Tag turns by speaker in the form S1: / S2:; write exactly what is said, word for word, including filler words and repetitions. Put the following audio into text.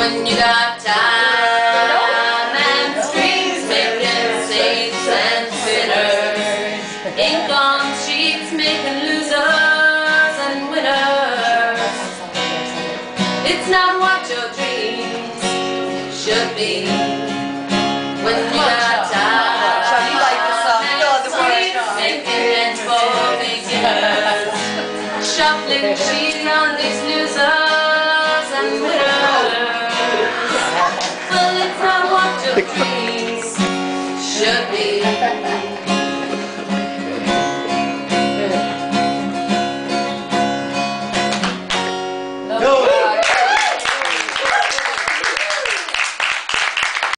S1: when you got time and streets making saints and sinners, ink on sheets making losers and winners. It's not what your dreams should be when you got time and streets making and for beginners, shuffling sheets on these losers and winners. Well, it's not what your dreams should be.